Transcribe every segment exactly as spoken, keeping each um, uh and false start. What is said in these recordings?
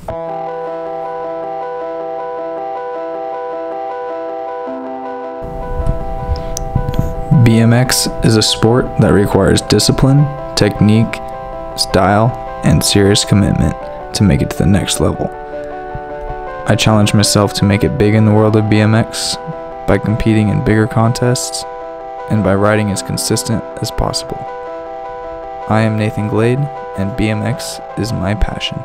B M X is a sport that requires discipline, technique, style, and serious commitment to make it to the next level. I challenge myself to make it big in the world of B M X by competing in bigger contests and by riding as consistent as possible. I am Nathan Glade, and B M X is my passion.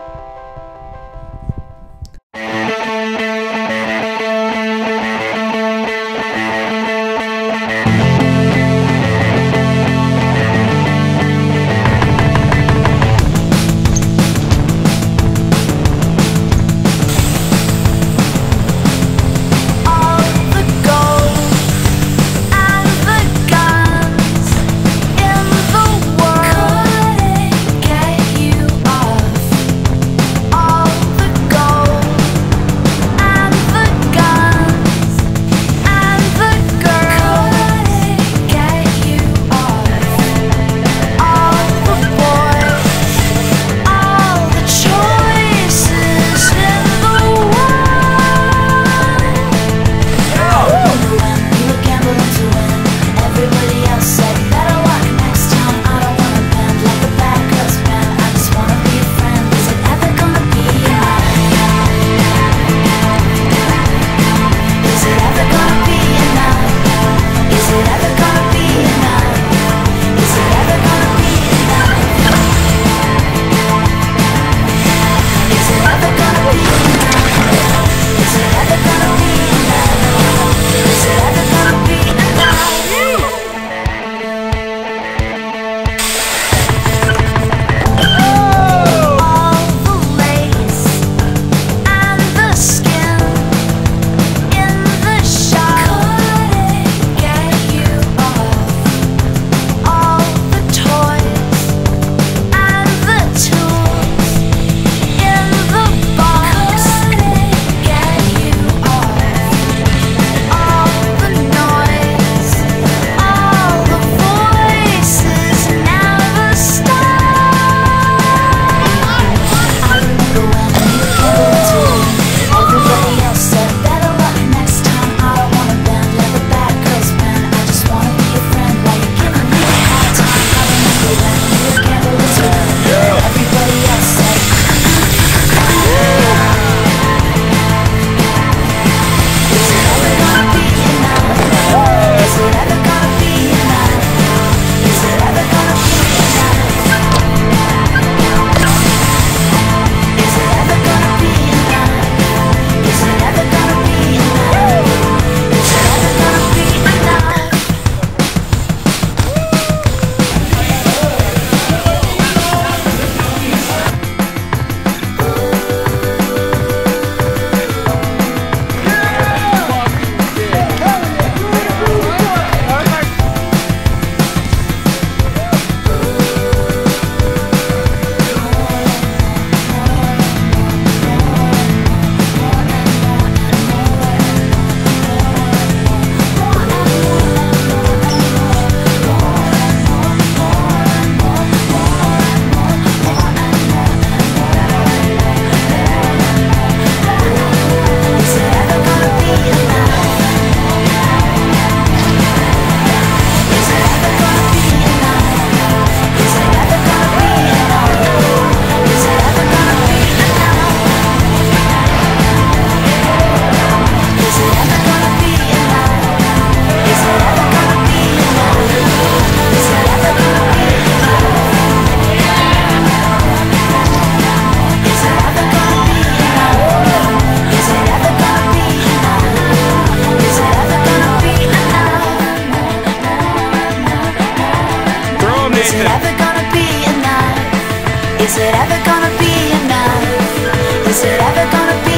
Is it ever gonna be enough? Is it ever gonna be enough? Is it ever gonna be